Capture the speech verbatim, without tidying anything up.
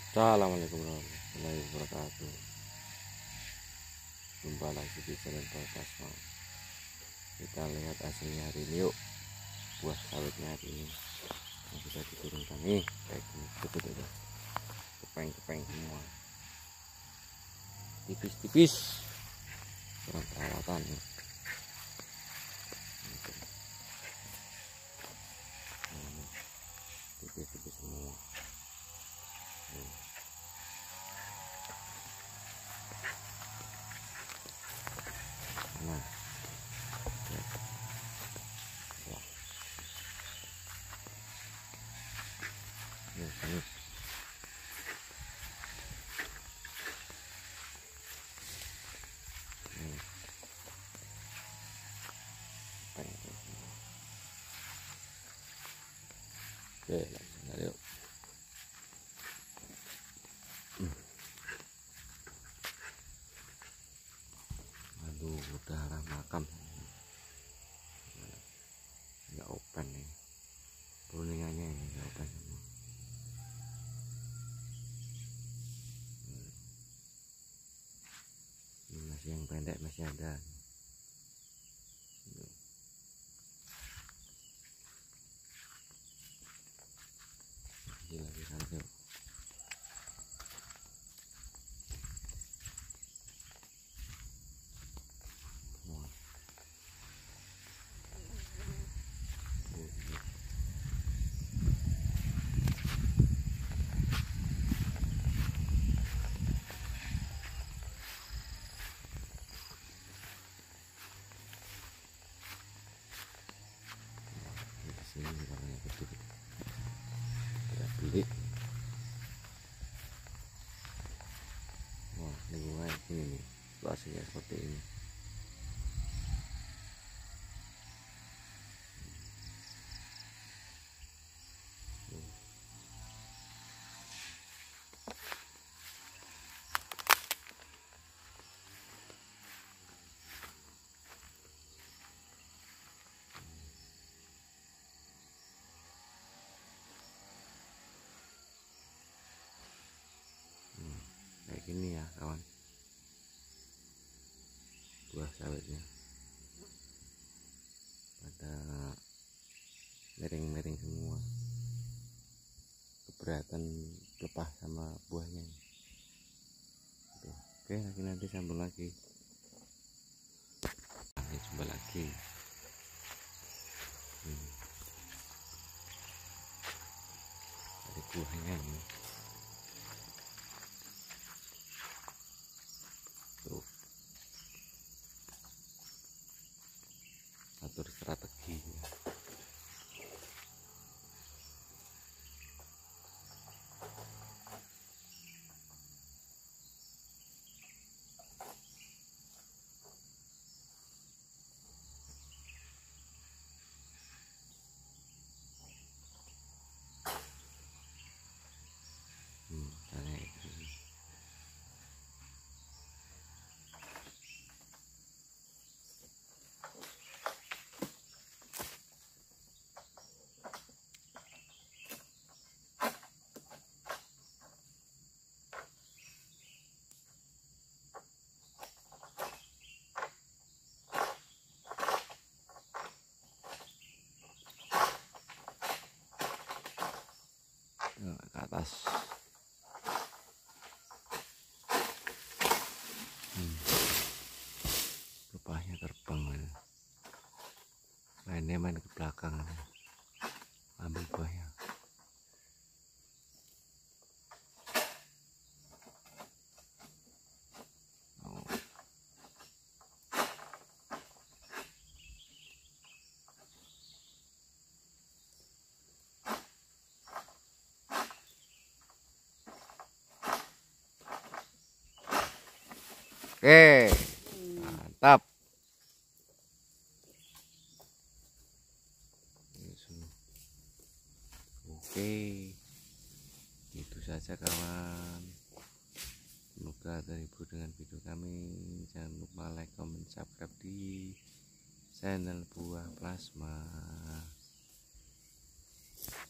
Assalamualaikum warahmatullahi wabarakatuh. Jumpa lagi di channel Plasma. Kita lihat hasilnya hari ini yuk. Buah sawitnya hari ini yang sudah diturunkan nih kayak gini, betul itu kepeng-kepeng semua, tipis-tipis, kurang perawatan nih. Tipis-tipis semua. Nah, lihat. Wah, ini bagus. Hmm. Oke, langsung aja yuk. Hmm. Aduh, udah arah makam. Nggak open nih. Kuningannya ini nggak open semua. Ini masih yang pendek masih ada. Masih lagi ranjau. Ini warnanya gede, kita beli. Wah, lingkungan ini nih, situasinya seperti ini. Hmm, kayak gini ya kawan, buah sawitnya pada miring-miring semua, keberatan lepas sama buahnya. Tuh. Oke, lagi nanti sambung lagi. Nanti coba lagi. Hmm. Dari buahnya ini. Tuh. Atur strategi ya. Hmm, caranya itu. Nah, ke atas. Hmm. Rupanya terbang ya. Mainnya main ke belakang, ambil buahnya. Oh. Oke, mantap. Oke, itu saja kawan. Semoga terhibur dengan video kami. Jangan lupa like, comment, subscribe di channel Buah Plasma.